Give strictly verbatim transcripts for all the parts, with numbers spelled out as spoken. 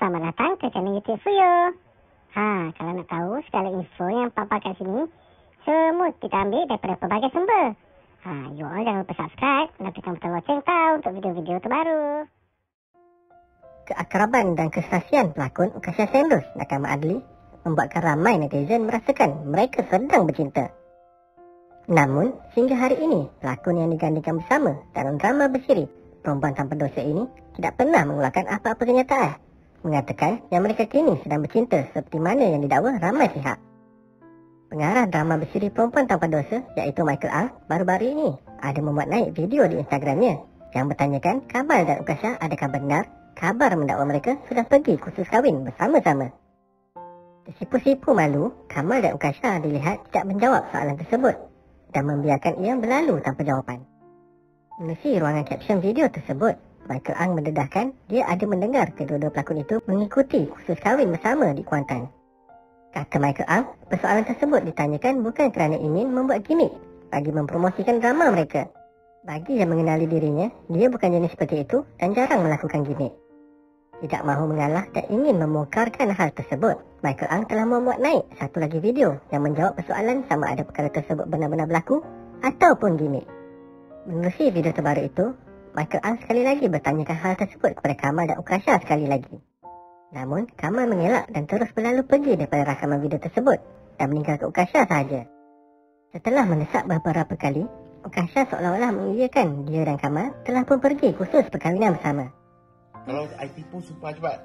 selamat datang ke channel YouTube Fuyo. Ha, kalau nak tahu segala info yang papa kat sini, semua kita ambil daripada pelbagai sumber. Ha, you all jangan lupa subscribe dan tekan butang loceng tau untuk video-video terbaru. Keakraban dan kesaksian pelakon Ukasha Sendus Nakama Adli membuatkan ramai netizen merasakan mereka sedang bercinta. Namun, sehingga hari ini, pelakon yang digandingkan bersama dalam drama bersiri Perempuan Tanpa Dosa ini tidak pernah mengeluarkan apa-apa kenyataan, mengatakan yang mereka kini sedang bercinta seperti mana yang didakwa ramai pihak. Pengarah drama bersiri Perempuan Tanpa Dosa iaitu Michael Ang baru-baru ini ada membuat naik video di Instagramnya yang bertanyakan Kamal dan Ukasha adakah benar kabar mendakwa mereka sudah pergi kursus kahwin bersama-sama. Tersipu-sipu malu, Kamal dan Ukasha dilihat tidak menjawab soalan tersebut dan membiarkan ia berlalu tanpa jawapan. Menerusi ruangan caption video tersebut, Michael Ang mendedahkan dia ada mendengar kedua-dua pelakon itu mengikuti kursus kahwin bersama di Kuantan. Kata Michael Ang, persoalan tersebut ditanyakan bukan kerana ingin membuat gimmick bagi mempromosikan drama mereka. Bagi yang mengenali dirinya, dia bukan jenis seperti itu dan jarang melakukan gimmick. Tidak mahu mengalah dan ingin membongkarkan hal tersebut, Michael Ang telah membuat naik satu lagi video yang menjawab persoalan sama ada perkara tersebut benar-benar berlaku ataupun gimmick. Menerusi video terbaru itu, Michael Ang sekali lagi bertanyakan hal tersebut kepada Kamal dan Ukasha sekali lagi. Namun, Kamal mengelak dan terus berlalu pergi daripada rakaman video tersebut dan meninggalkan Ukasha sahaja. Setelah mendesak beberapa kali, Ukasha seolah-olah mengiyakan dia dan Kamal telah pun pergi kursus perkahwinan bersama. Kalau I tipu sumpah cepat.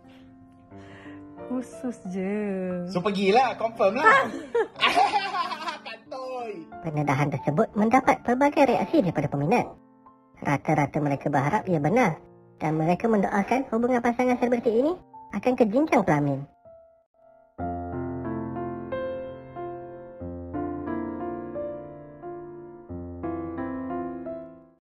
Khusus je. So pergilah, confirm lah. Kantoi. Pendedahan tersebut mendapat pelbagai reaksi daripada peminat. Rata-rata mereka berharap ia benar dan mereka mendoakan hubungan pasangan selebriti ini akan ke jenjang pelamin.